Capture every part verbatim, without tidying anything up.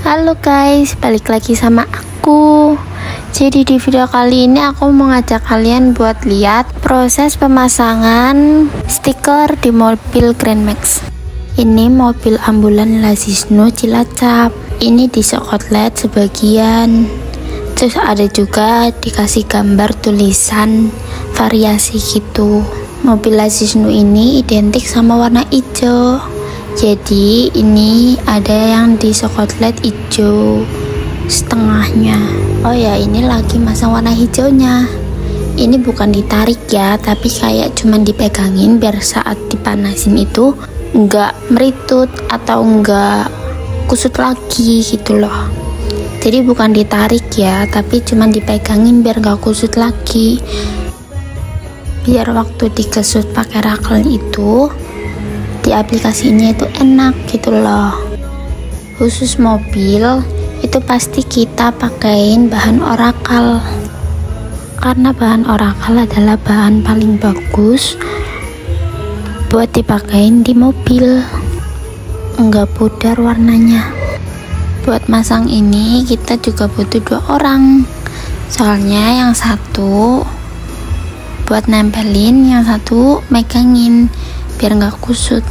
Halo guys, balik lagi sama aku. Jadi di video kali ini aku mau ngajak kalian buat lihat proses pemasangan stiker di mobil Grand Max. Ini mobil ambulan Lasisno Cilacap. Ini di Sokotlet sebagian. Terus ada juga dikasih gambar tulisan variasi gitu. Mobil Lasisno ini identik sama warna hijau. Jadi ini ada yang di Sokotlet hijau setengahnya. Oh ya, ini lagi masang warna hijaunya. Ini bukan ditarik ya, tapi kayak cuman dipegangin biar saat dipanasin itu enggak meritut atau enggak kusut lagi gitu loh. Jadi bukan ditarik ya, tapi cuman dipegangin biar enggak kusut lagi. Biar waktu dikesut pakai rakel itu di aplikasinya itu enak gitu loh. Khusus mobil itu pasti kita pakaiin bahan Oracle, karena bahan Oracle adalah bahan paling bagus buat dipakein di mobil, enggak pudar warnanya. Buat masang ini kita juga butuh dua orang, soalnya yang satu buat nempelin, yang satu megangin biar nggak kusut.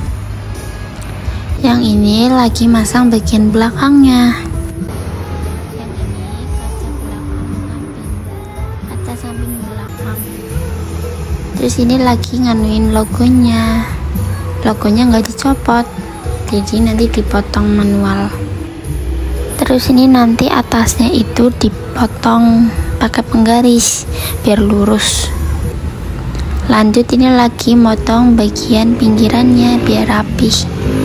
Yang ini lagi masang bagian belakangnya. Yang ini kaca belakang samping, kaca samping belakang. Terus ini lagi nganuin logonya. Logonya nggak dicopot, jadi nanti dipotong manual. Terus ini nanti atasnya itu dipotong pakai penggaris biar lurus. Lanjut ini lagi motong bagian pinggirannya biar rapih.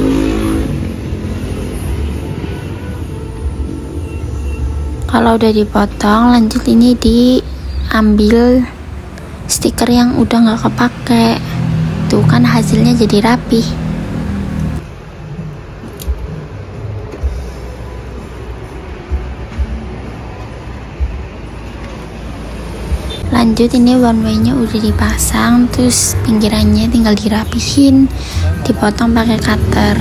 Kalau udah dipotong, lanjut ini diambil stiker yang udah nggak kepake. Tuh kan hasilnya jadi rapih. Lanjut ini one way nya udah dipasang, terus pinggirannya tinggal dirapihin, dipotong pakai cutter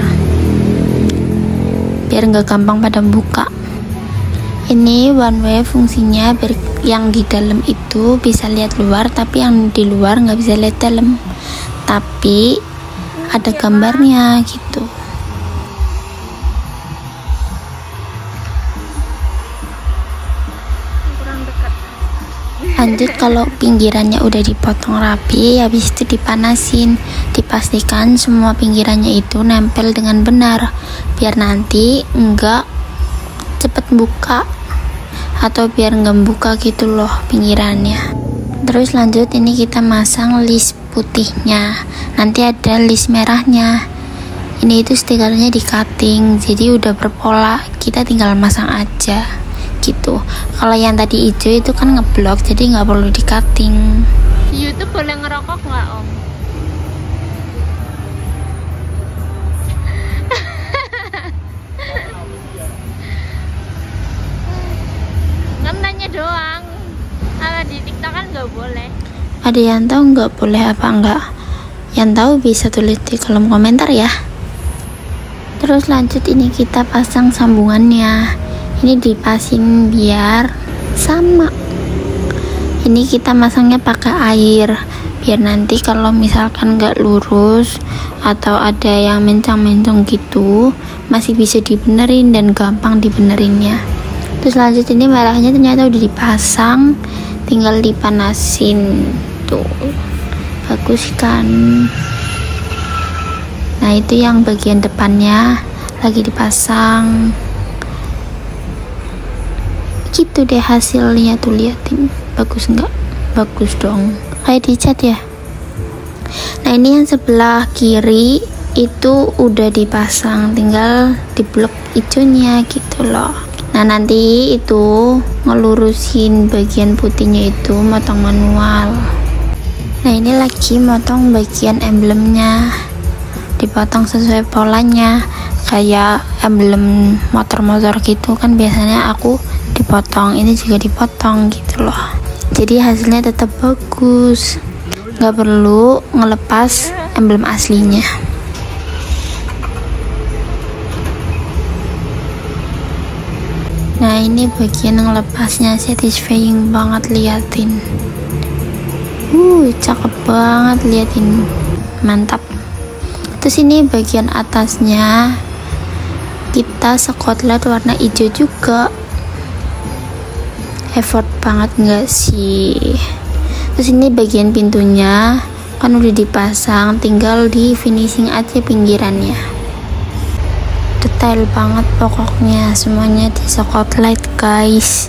biar nggak gampang pada buka. Ini one way fungsinya biar yang di dalam itu bisa lihat luar, tapi yang di luar nggak bisa lihat dalam, tapi ada gambarnya gitu. Lanjut kalau pinggirannya udah dipotong rapi, habis itu dipanasin. Dipastikan semua pinggirannya itu nempel dengan benar, biar nanti enggak cepet buka atau biar enggak buka gitu loh pinggirannya. Terus lanjut ini kita masang list putihnya, nanti ada list merahnya. Ini itu stikernya di cutting, jadi udah berpola, kita tinggal masang aja gitu. Kalau yang tadi hijau itu kan ngeblok, jadi nggak perlu di cutting. Di YouTube boleh ngerokok nggak om? Kan nanya doang. Kalau di TikTok kan nggak boleh. Ada yang tahu nggak boleh apa enggak? Yang tahu bisa tulis di kolom komentar ya. Terus lanjut ini kita pasang sambungannya. Ini dipasin biar sama. Ini kita masangnya pakai air biar nanti kalau misalkan nggak lurus atau ada yang mencang-mencong gitu masih bisa dibenerin dan gampang dibenerinnya. Terus lanjut ini merahnya ternyata udah dipasang, tinggal dipanasin. Tuh bagus kan. Nah itu yang bagian depannya lagi dipasang gitu deh hasilnya. Tuh liatin, bagus nggak? Bagus dong, kayak dicat ya. Nah ini yang sebelah kiri itu udah dipasang, tinggal di blok hijaunya gitu loh. Nah nanti itu ngelurusin bagian putihnya itu motong manual. Nah ini lagi motong bagian emblemnya, dipotong sesuai polanya, kayak emblem motor-motor gitu kan biasanya aku dipotong, ini juga dipotong gitu loh. Jadi hasilnya tetap bagus, nggak perlu ngelepas emblem aslinya. Nah, ini bagian yang lepasnya, satisfying banget, liatin. Uh, cakep banget, liatin. Mantap. Terus ini bagian atasnya kita sekotlet warna hijau juga. Effort banget nggak sih? Terus ini bagian pintunya kan udah dipasang, tinggal di finishing aja pinggirannya. Detail banget pokoknya, semuanya di sekotlet guys.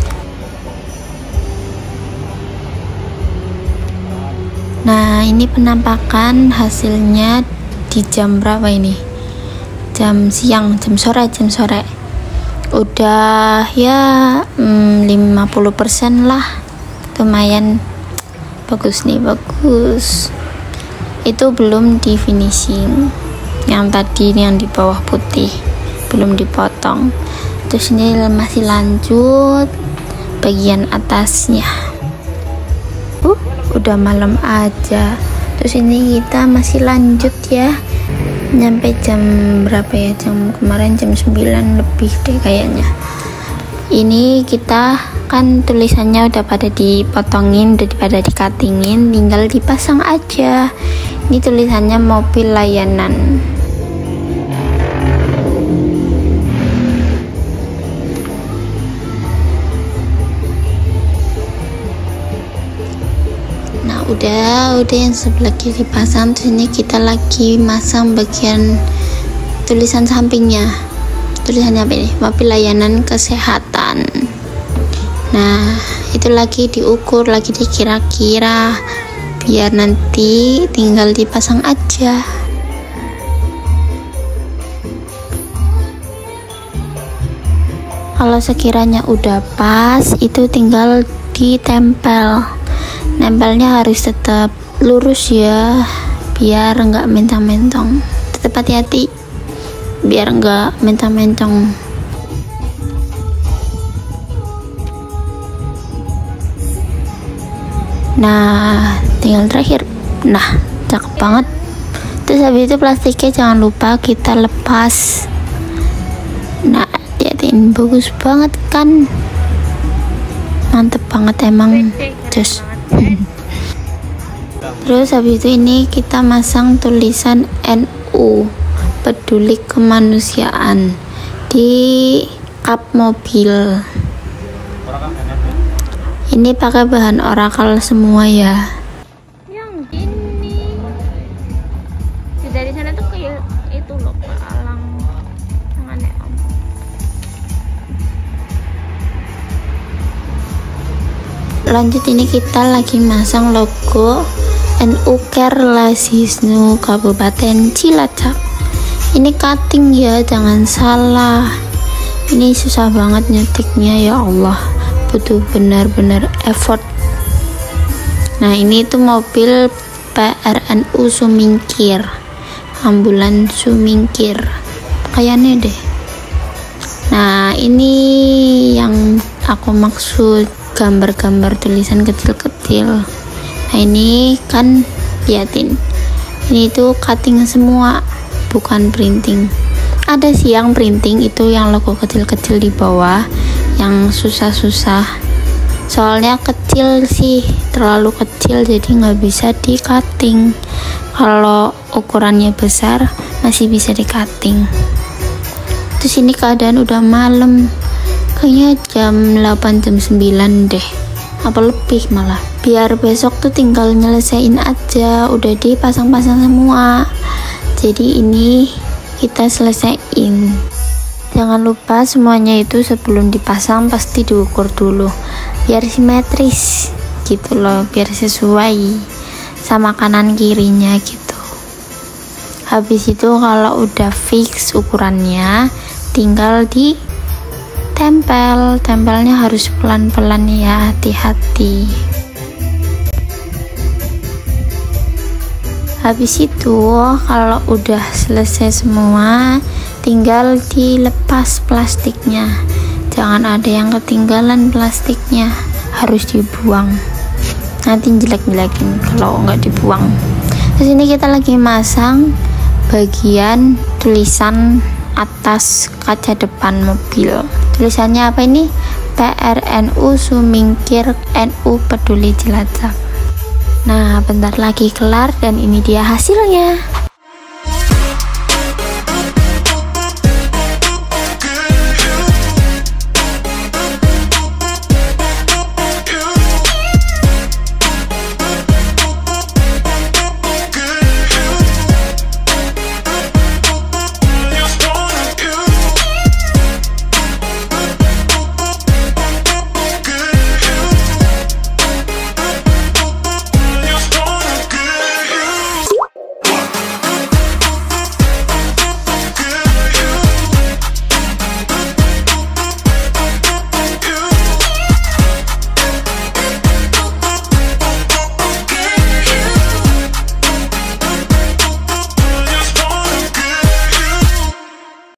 Nah, ini penampakan hasilnya di jam berapa ini? Jam siang, jam sore, jam sore. Udah ya hmm, lima puluh persen lah. Lumayan bagus nih, bagus. Itu belum di finishing. Yang tadi yang di bawah putih belum dipotong. Terus ini masih lanjut bagian atasnya. Uh, udah malam aja. Terus ini kita masih lanjut ya. Nyampe jam berapa ya? Jam kemarin jam sembilan lebih deh kayaknya. Ini kita kan tulisannya udah pada dipotongin, udah pada dikatingin, tinggal dipasang aja. Ini tulisannya mobil layanan. Nah, udah udah yang sebelah kiri dipasang. Terus ini kita lagi masang bagian tulisan sampingnya. Tulisannya apa ini? Mobil layanan kesehatan. Nah, itu lagi diukur, lagi dikira-kira, biar nanti tinggal dipasang aja. Kalau sekiranya udah pas, itu tinggal ditempel. Nempelnya harus tetap lurus ya, biar nggak mentang-mentang. Tetap hati-hati, biar nggak mentang-mentang. Nah, tinggal terakhir. Nah, cakep banget. Terus habis itu plastiknya jangan lupa kita lepas. Nah, liatin, bagus banget kan? Mantep banget emang. Terus Terus habis itu ini kita masang tulisan N U, peduli kemanusiaan, di kap mobil. Ini pakai bahan Oracle semua ya. Yang ini dari sana tuh kayak itu loh, alang tangannya om. Lanjut, ini kita lagi masang logo N U Kerlasisnu Kabupaten Cilacap. Ini cutting ya, jangan salah. Ini susah banget nyetiknya, ya Allah, butuh benar-benar effort. Nah, ini tuh mobil P R N U Sumingkir, ambulan Sumingkir kayaknya deh. Nah, ini yang aku maksud, gambar-gambar tulisan kecil-kecil. Nah, ini kan liatin, ini tuh cutting semua, bukan printing. Ada sih yang printing, itu yang logo kecil-kecil di bawah, yang susah-susah, soalnya kecil sih, terlalu kecil, jadi nggak bisa di cutting. Kalau ukurannya besar masih bisa di cutting. Terus ini keadaan udah malam, kayaknya jam delapan jam sembilan deh, apa lebih malah. Biar besok tuh tinggal nyelesain aja, udah dipasang-pasang semua, jadi ini kita selesaiin. Jangan lupa semuanya itu sebelum dipasang pasti diukur dulu, biar simetris gitu loh, biar sesuai sama kanan kirinya gitu. Habis itu kalau udah fix ukurannya, tinggal di tempel. Tempelnya harus pelan-pelan ya, hati-hati. Habis itu kalau udah selesai semua, tinggal dilepas plastiknya. Jangan ada yang ketinggalan plastiknya, harus dibuang. Nanti jelek-jelekin kalau nggak dibuang. Terus ini kita lagi masang bagian tulisan atas kaca depan mobil. Tulisannya apa ini? P R N U Sumingkir N U Peduli Cilacap. Nah, bentar lagi kelar dan ini dia hasilnya.